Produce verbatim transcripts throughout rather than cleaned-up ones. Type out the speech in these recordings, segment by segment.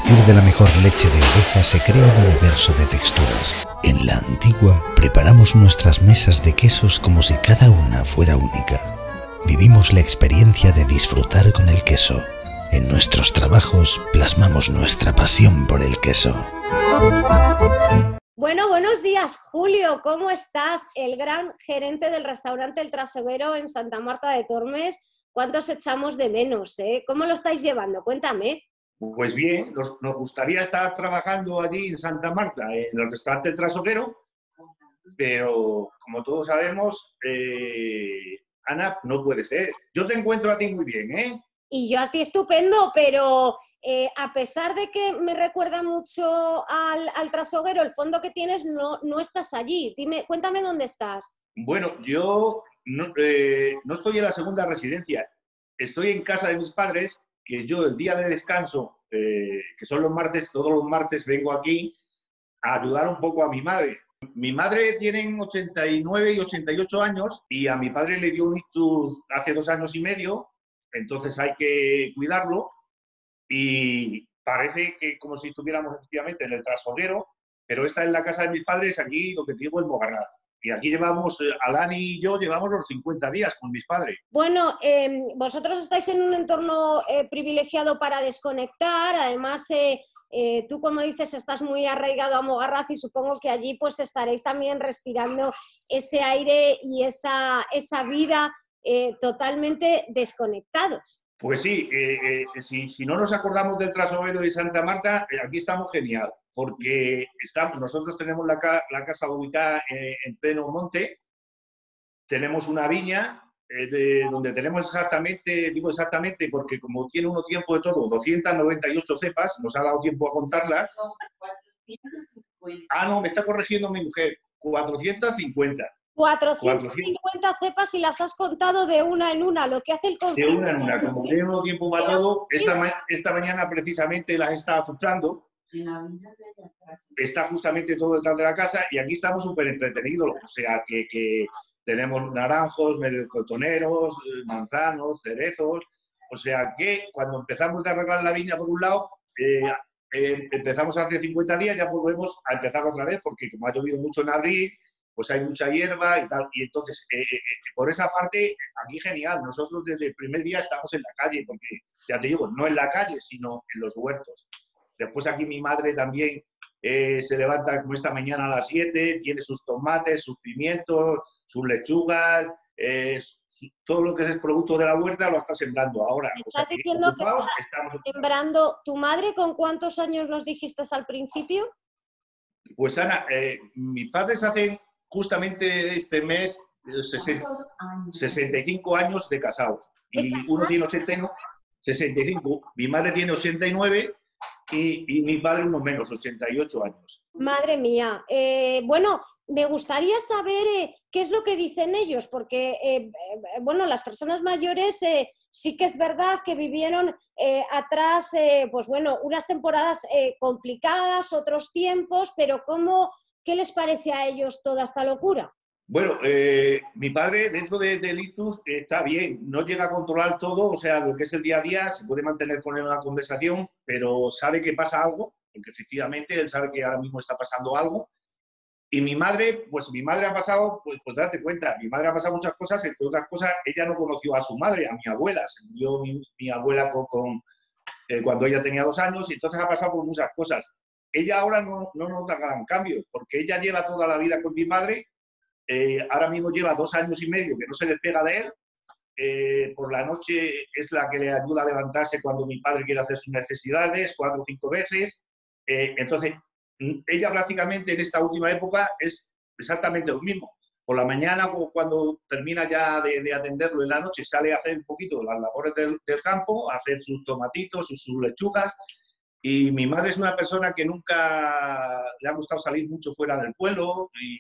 partir de la mejor leche de oveja se crea un universo de texturas. En la Antigua preparamos nuestras mesas de quesos como si cada una fuera única. Vivimos la experiencia de disfrutar con el queso. En nuestros trabajos plasmamos nuestra pasión por el queso. Bueno, buenos días, Julio. ¿Cómo estás? El gran gerente del restaurante El Traseguero en Santa Marta de Tormes. ¿Cuántos echamos de menos, eh? ¿Cómo lo estáis llevando? Cuéntame. Pues bien, nos, nos gustaría estar trabajando allí en Santa Marta, en el restaurante El Traseguero, pero como todos sabemos, eh, Ana, no puede ser. Yo te encuentro a ti muy bien, ¿eh? Y yo a ti estupendo, pero eh, a pesar de que me recuerda mucho al, al Traseguero, el fondo que tienes, no, no estás allí. Dime, cuéntame dónde estás. Bueno, yo no, eh, no estoy en la segunda residencia. Estoy en casa de mis padres, que yo el día de descanso, eh, que son los martes, todos los martes vengo aquí a ayudar un poco a mi madre. Mi madre tiene ochenta y nueve y ochenta y ocho años y a mi padre le dio un ictus hace dos años y medio, entonces hay que cuidarlo y parece que como si estuviéramos efectivamente en el Traseguero, pero esta es la casa de mis padres, aquí lo que te digo es Mogarraz. Y aquí llevamos, Alani y yo llevamos los cincuenta días con mis padres. Bueno, eh, vosotros estáis en un entorno eh, privilegiado para desconectar, además eh, eh, tú, como dices, estás muy arraigado a Mogarraz y supongo que allí pues estaréis también respirando ese aire y esa, esa vida eh, totalmente desconectados. Pues sí, eh, eh, si, si no nos acordamos del Traseguero de Santa Marta, eh, aquí estamos genial, porque estamos, nosotros tenemos la, ca, la casa ubicada eh, en pleno monte, tenemos una viña eh, de, donde tenemos exactamente, digo exactamente, porque como tiene uno tiempo de todo, doscientas noventa y ocho cepas, nos ha dado tiempo a contarlas. cuatrocientas cincuenta. Ah, no, me está corrigiendo mi mujer, cuatrocientas cincuenta. cuatrocientas cincuenta cepas y las has contado de una en una, lo que hace el conflicto. De una en una, como tiene uno tiempo para todo, esta, ma esta mañana precisamente las estaba filtrando. Está justamente todo detrás de la casa y aquí estamos súper entretenidos, o sea que, que tenemos naranjos, melocotoneros, manzanos, cerezos, o sea que cuando empezamos a arreglar la viña por un lado, eh, eh, empezamos hace cincuenta días, ya volvemos a empezar otra vez porque como ha llovido mucho en abril, pues hay mucha hierba y tal, y entonces eh, eh, por esa parte aquí genial, nosotros desde el primer día estamos en la calle, porque ya te digo, no en la calle, sino en los huertos. Después aquí mi madre también eh, se levanta como esta mañana a las siete, tiene sus tomates, sus pimientos, sus lechugas, eh, su, todo lo que es el producto de la huerta lo está sembrando ahora. ¿Me o sea, estás diciendo que estamos... estás sembrando? ¿Tu madre con cuántos años nos dijiste al principio? Pues Ana, eh, mis padres hacen justamente este mes sesenta, sesenta y cinco años de casados. Y uno tiene ochenta y nueve, sesenta y cinco, mi madre tiene ochenta y nueve y, y mi padre unos menos, ochenta y ocho años. Madre mía. Eh, bueno, me gustaría saber eh, qué es lo que dicen ellos, porque, eh, eh, bueno, las personas mayores eh, sí que es verdad que vivieron eh, atrás, eh, pues bueno, unas temporadas eh, complicadas, otros tiempos, pero ¿cómo, qué les parece a ellos toda esta locura? Bueno, eh, mi padre dentro de, del ictus está bien, no llega a controlar todo, o sea, lo que es el día a día, se puede mantener con él una conversación, pero sabe que pasa algo, porque efectivamente él sabe que ahora mismo está pasando algo. Y mi madre, pues mi madre ha pasado, pues, pues date cuenta, mi madre ha pasado muchas cosas, entre otras cosas, ella no conoció a su madre, a mi abuela, se murió mi, mi abuela con, con, eh, cuando ella tenía dos años y entonces ha pasado por muchas cosas. Ella ahora no, no nota gran cambio, porque ella lleva toda la vida con mi madre. Eh, ahora mismo lleva dos años y medio que no se despega de él. Eh, por la noche es la que le ayuda a levantarse cuando mi padre quiere hacer sus necesidades, cuatro o cinco veces. Eh, entonces, ella prácticamente en esta última época es exactamente lo mismo. Por la mañana, cuando termina ya de, de atenderlo en la noche, sale a hacer un poquito las labores del, del campo, a hacer sus tomatitos, sus, sus lechugas. Y mi madre es una persona que nunca le ha gustado salir mucho fuera del pueblo y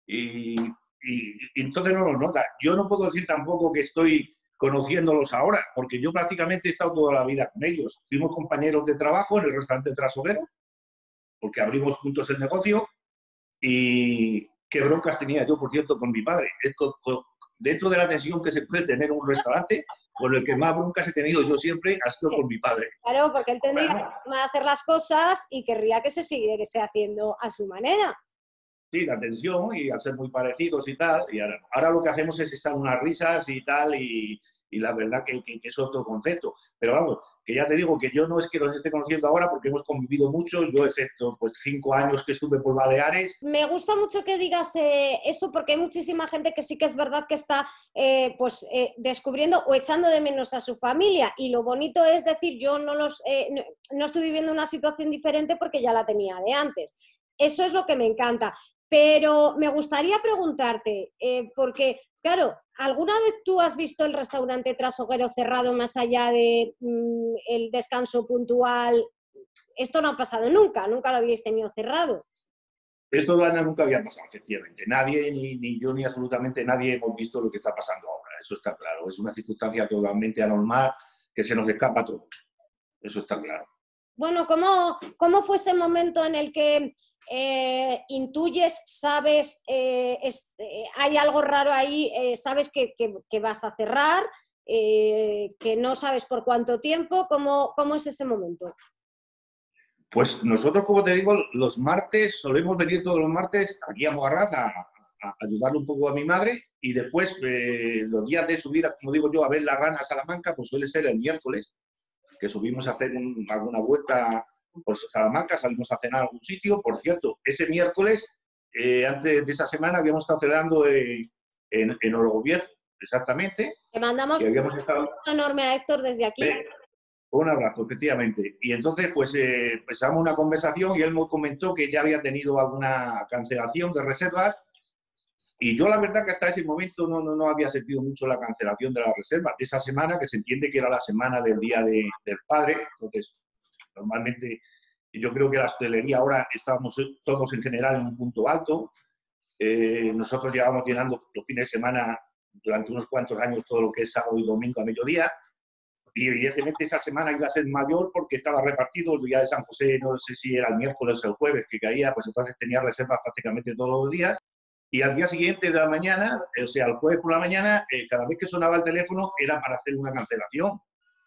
Y, y, y entonces no lo nota. Yo no puedo decir tampoco que estoy conociéndolos ahora, porque yo prácticamente he estado toda la vida con ellos. Fuimos compañeros de trabajo en el restaurante Traseguero, porque abrimos juntos el negocio, y qué broncas tenía yo, por cierto, con mi padre. Con, con, dentro de la tensión que se puede tener en un restaurante, por el que más broncas he tenido yo siempre ha sido con mi padre. Claro, porque él tendría Bueno, que hacer las cosas y querría que se siguiese haciendo a su manera. sí, la tensión y al ser muy parecidos y tal. Y ahora, ahora lo que hacemos es echar unas risas y tal y, y la verdad que, que, que es otro concepto. Pero vamos, que ya te digo que yo no es que los esté conociendo ahora porque hemos convivido mucho, yo excepto pues cinco años que estuve por Baleares. Me gusta mucho que digas eh, eso porque hay muchísima gente que sí que es verdad que está eh, pues, eh, descubriendo o echando de menos a su familia y lo bonito es decir, yo no, los, eh, no, no estoy viviendo una situación diferente porque ya la tenía de antes. Eso es lo que me encanta. Pero me gustaría preguntarte, eh, porque, claro, ¿alguna vez tú has visto el restaurante Trasoguero cerrado más allá de mm, el descanso puntual? Esto no ha pasado nunca, nunca lo habéis tenido cerrado. Esto Ana, nunca había pasado, efectivamente. Nadie, ni, ni yo, ni absolutamente nadie hemos visto lo que está pasando ahora. Eso está claro. Es una circunstancia totalmente anormal que se nos escapa todo. Eso está claro. Bueno, ¿cómo, cómo fue ese momento en el que eh, intuyes, sabes, eh, es, eh, hay algo raro ahí, eh, sabes que, que, que vas a cerrar, eh, que no sabes por cuánto tiempo? ¿Cómo, cómo es ese momento? Pues nosotros, como te digo, los martes, solemos venir todos los martes aquí a Mogarraz a, a ayudarle un poco a mi madre y después eh, los días de subir, como digo yo, a ver la rana a Salamanca, pues suele ser el miércoles, que subimos a hacer un, alguna vuelta por Salamanca, salimos a cenar a algún sitio. Por cierto, ese miércoles, eh, antes de esa semana, habíamos estado celebrando eh, en, en Orogobierno, exactamente. Le mandamos que habíamos un estado... abrazo enorme a Héctor desde aquí. Eh, Un abrazo, efectivamente. Y entonces, pues, eh, empezamos una conversación y él me comentó que ya había tenido alguna cancelación de reservas. Y yo, la verdad, que hasta ese momento no, no, no había sentido mucho la cancelación de las reservas de esa semana, que se entiende que era la semana del Día de, del Padre. Entonces, normalmente, yo creo que la hostelería ahora estábamos todos en general en un punto alto. Eh, nosotros llevamos llenando los fines de semana durante unos cuantos años todo lo que es sábado y domingo a mediodía. Y evidentemente esa semana iba a ser mayor porque estaba repartido el día de San José, no sé si era el miércoles o el jueves que caía, pues entonces tenía reservas prácticamente todos los días. Y al día siguiente de la mañana, o sea, el jueves por la mañana, eh, cada vez que sonaba el teléfono era para hacer una cancelación.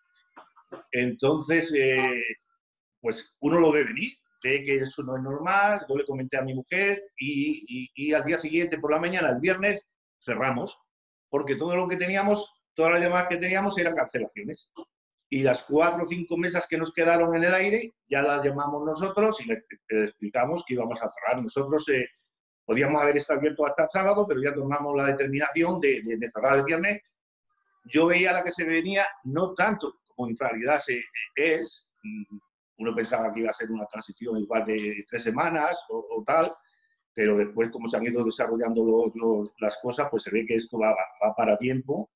Entonces, eh, pues uno lo ve venir, ve que eso no es normal, yo le comenté a mi mujer y, y, y al día siguiente por la mañana, el viernes, cerramos, porque todo lo que teníamos... Todas las llamadas que teníamos eran cancelaciones. Y las cuatro o cinco mesas que nos quedaron en el aire, ya las llamamos nosotros y le, le explicamos que íbamos a cerrar. Nosotros eh, podíamos haber estado abiertos hasta el sábado, pero ya tomamos la determinación de, de, de cerrar el viernes. Yo veía la que se venía, no tanto como en realidad se, es. Uno pensaba que iba a ser una transición igual de tres semanas o, o tal, pero después, como se han ido desarrollando los, los, las cosas, pues se ve que esto va, va para tiempo.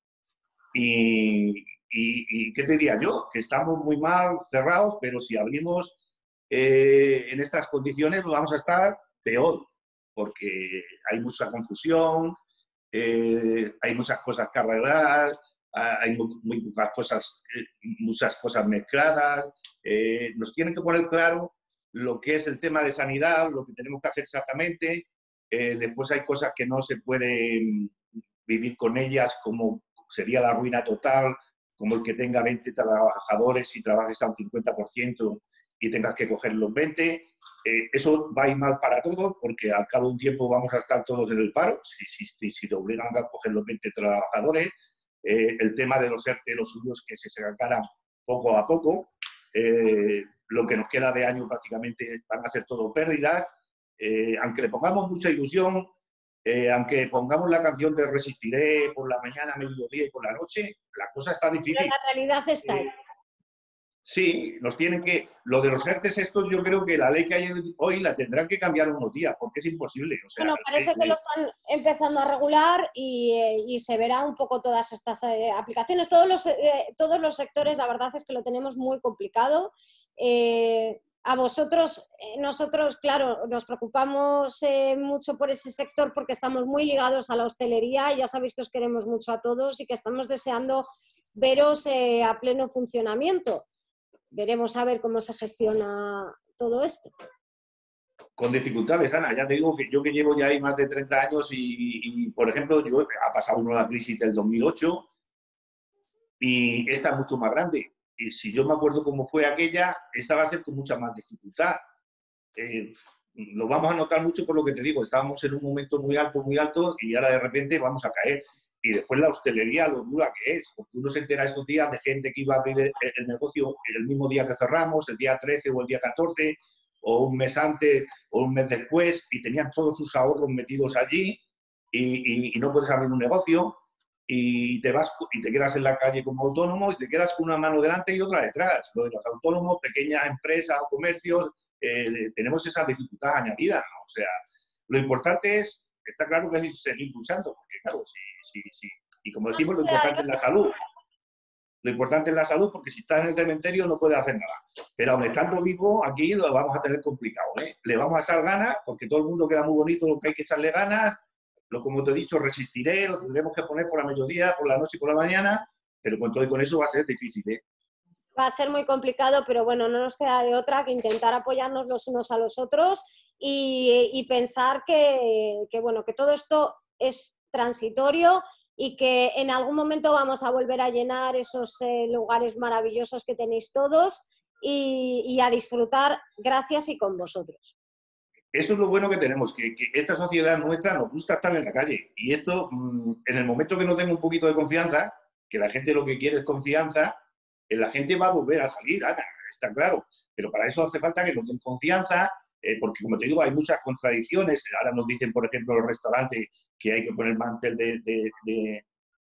Y, y, y ¿qué te diría yo? Que estamos muy mal cerrados, pero si abrimos eh, en estas condiciones pues vamos a estar peor, porque hay mucha confusión, eh, hay muchas cosas que arreglar, hay muy, muy pocas cosas, muchas cosas mezcladas, eh, nos tienen que poner claro lo que es el tema de sanidad, lo que tenemos que hacer exactamente, eh, después hay cosas que no se pueden vivir con ellas, como sería la ruina total, como el que tenga veinte trabajadores y trabajes a un cincuenta por ciento y tengas que coger los veinte. Eh, eso va a ir mal para todos, porque al cabo de un tiempo vamos a estar todos en el paro, si, si, si te obligan a coger los veinte trabajadores. Eh, el tema de los E R T E, los suyos que se sacarán poco a poco. Eh, lo que nos queda de año prácticamente van a ser todo pérdidas. Eh, aunque le pongamos mucha ilusión, Eh, aunque pongamos la canción de Resistiré por la mañana, mediodía y por la noche, la cosa está difícil. Pero la realidad está ahí. Eh, sí, nos tienen que... Lo de los E R T Es estos, yo creo que la ley que hay hoy la tendrán que cambiar unos días, porque es imposible. O sea, bueno, parece eh, que lo están empezando a regular y, eh, y se verá un poco todas estas eh, aplicaciones. Todos los, eh, todos los sectores, la verdad es que lo tenemos muy complicado. Eh, A vosotros, nosotros, claro, nos preocupamos eh, mucho por ese sector porque estamos muy ligados a la hostelería y ya sabéis que os queremos mucho a todos y que estamos deseando veros eh, a pleno funcionamiento. Veremos a ver cómo se gestiona todo esto. Con dificultades, Ana. Ya te digo que yo que llevo ya ahí más de treinta años y, y, por ejemplo, yo, ha pasado uno la crisis del dos mil ocho y esta es mucho más grande. Y si yo me acuerdo cómo fue aquella, esta va a ser con mucha más dificultad. Eh, lo vamos a notar mucho por lo que te digo. Estábamos en un momento muy alto, muy alto y ahora de repente vamos a caer. Y después la hostelería, lo dura que es. Porque uno se entera estos días de gente que iba a abrir el, el negocio el mismo día que cerramos, el día trece o el día catorce, o un mes antes o un mes después, y tenían todos sus ahorros metidos allí y, y, y no puedes abrir un negocio y te vas y te quedas en la calle como autónomo y te quedas con una mano delante y otra detrás. Lo de los autónomos, pequeñas empresas o comercios, eh, tenemos esa dificultad añadida, ¿no? O sea, lo importante es, está claro que es seguir luchando, porque claro, sí, sí, sí. Y como decimos, lo importante es la salud. Lo importante es la salud, porque si estás en el cementerio no puedes hacer nada. Pero aun estando vivo, aquí lo vamos a tener complicado, ¿eh? Le vamos a echar ganas, porque todo el mundo queda muy bonito, lo que hay que echarle ganas. Lo, como te he dicho, resistiré, lo tendremos que poner por la mediodía, por la noche y por la mañana, pero con todo y con eso va a ser difícil, ¿eh? Va a ser muy complicado, pero bueno, no nos queda de otra que intentar apoyarnos los unos a los otros y, y pensar que, que, bueno, que todo esto es transitorio y que en algún momento vamos a volver a llenar esos eh, lugares maravillosos que tenéis todos y, y a disfrutar gracias y con vosotros. Eso es lo bueno que tenemos, que, que esta sociedad nuestra nos gusta estar en la calle. Y esto, mmm, en el momento que nos den un poquito de confianza, que la gente lo que quiere es confianza, la gente va a volver a salir, Ana, está claro. Pero para eso hace falta que nos den confianza, eh, porque como te digo, hay muchas contradicciones. Ahora nos dicen, por ejemplo, los restaurantes que hay que poner mantel de, de, de,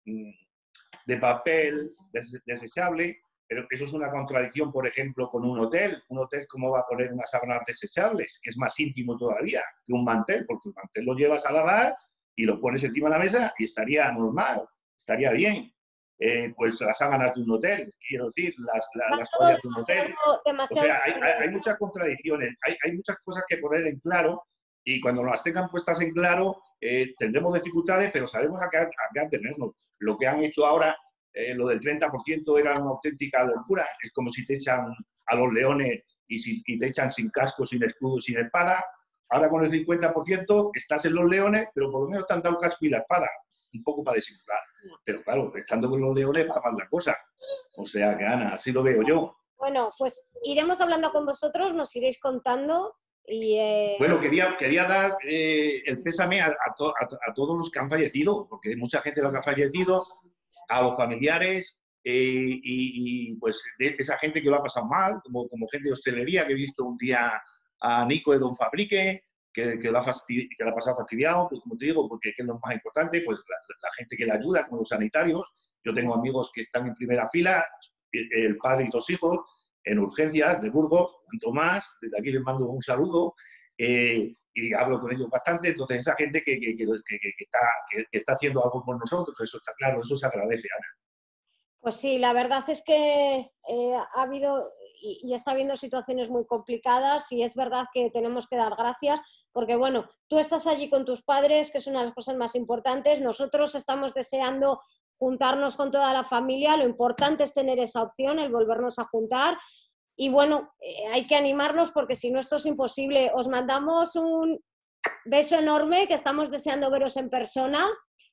de papel des, desechable, pero eso es una contradicción, por ejemplo, con un hotel. Un hotel, ¿cómo va a poner unas sábanas desechables? Que es más íntimo todavía que un mantel, porque el mantel lo llevas a lavar y lo pones encima de la mesa y estaría normal, estaría bien. Eh, pues las sábanas de un hotel, quiero decir, las, las, las joyas de un hotel. O sea, hay, hay, hay muchas contradicciones, hay, hay muchas cosas que poner en claro y cuando las tengan puestas en claro eh, tendremos dificultades, pero sabemos a qué, a qué atenernos. Lo que han hecho ahora, eh, lo del treinta por ciento era una auténtica locura. Es como si te echan a los leones y, si, y te echan sin casco, sin escudo, sin espada. Ahora con el cincuenta por ciento estás en los leones, pero por lo menos te han dado el casco y la espada, un poco para disimular. Pero claro, estando con los leones va mal la cosa. O sea que, Ana, así lo veo yo. Bueno, pues iremos hablando con vosotros, nos iréis contando. Y, eh... Bueno, quería, quería dar eh, el pésame a, a, to, a, a todos los que han fallecido, porque hay mucha gente que ha fallecido, a los familiares eh, y, y pues de esa gente que lo ha pasado mal, como, como gente de hostelería, que he visto un día a Nico de Don Fabrique, que, que, lo ha que lo ha pasado fastidiado, pues como te digo, porque ¿qué es lo más importante? Pues la, la gente que le ayuda, como los sanitarios. Yo tengo amigos que están en primera fila, el padre y dos hijos, en urgencias de Burgos, cuanto más, desde aquí les mando un saludo, eh, y hablo con ellos bastante. Entonces esa gente que, que, que, que, que, está, que, que está haciendo algo por nosotros, eso está claro, eso se agradece, Ana. Pues sí, la verdad es que eh, ha habido y, y está habiendo situaciones muy complicadas y es verdad que tenemos que dar gracias porque, bueno, tú estás allí con tus padres, que es una de las cosas más importantes. Nosotros estamos deseando juntarnos con toda la familia, lo importante es tener esa opción, el volvernos a juntar y bueno, eh, hay que animarnos porque si no esto es imposible. Os mandamos un beso enorme, que estamos deseando veros en persona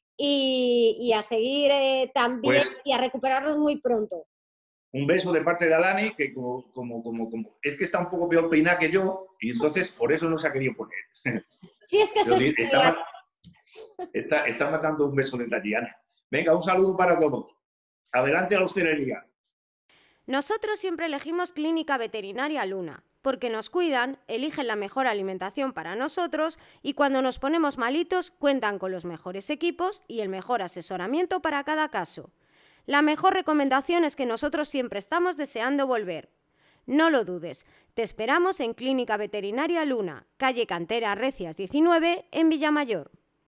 y, y a seguir eh, también pues, y a recuperarnos muy pronto. Un beso de parte de Alani, que como, como, como, como es que está un poco peor peinada que yo y entonces por eso no se ha querido poner. Sí, es que eso es está, está, está matando un beso de Tatiana. Venga, un saludo para todos. Adelante a la hostelería. Nosotros siempre elegimos Clínica Veterinaria Luna, porque nos cuidan, eligen la mejor alimentación para nosotros y cuando nos ponemos malitos cuentan con los mejores equipos y el mejor asesoramiento para cada caso. La mejor recomendación es que nosotros siempre estamos deseando volver. No lo dudes, te esperamos en Clínica Veterinaria Luna, calle Cantera Recias diecinueve, en Villamayor.